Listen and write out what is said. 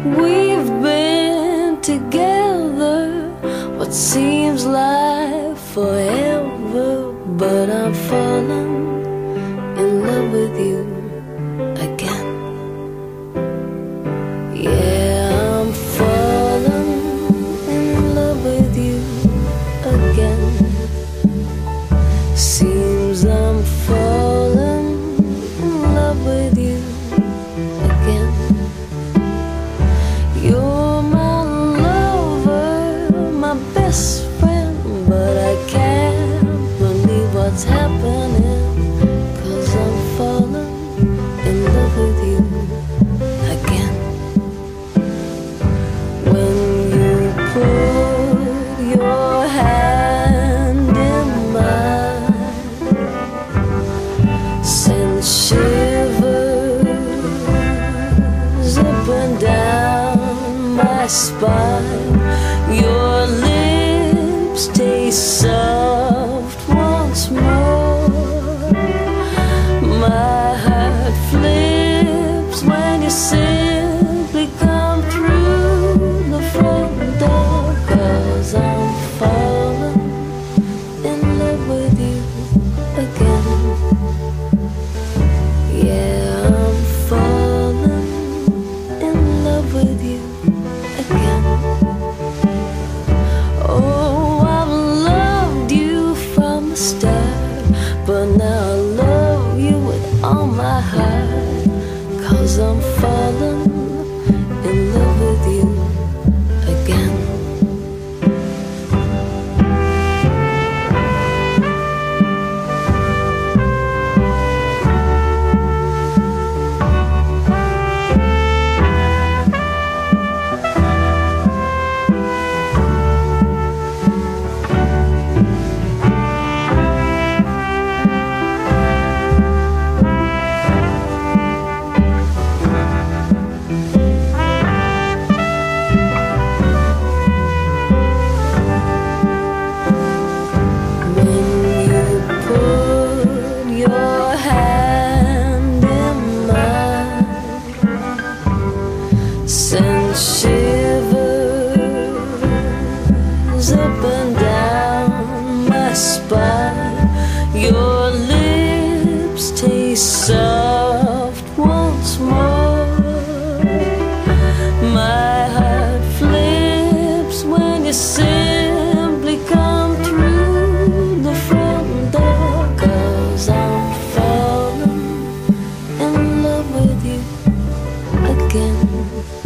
We've been together what seems like forever, but I'm falling in love with you again. Yeah, I'm falling in love with you again. Seems I'm falling in love with you again. You're my lover, my best friend, but I can't believe what's happening, 'cause I'm falling in love with you again. When you put your hand in mine, send shivers up and down my spine. Your lips taste soft once more. My heart flips when you simply come through the front door, 'cause I'm falling in love with you again. Yeah, I'm falling in love with you again. Oh, I've loved you from the start, but now I love you with all my heart, 'cause I'm falling in love with you again. Send shivers up and down my spine. Your lips taste soft once more. My heart flips when you simply come through the front door, 'cause I'm falling in love with you again.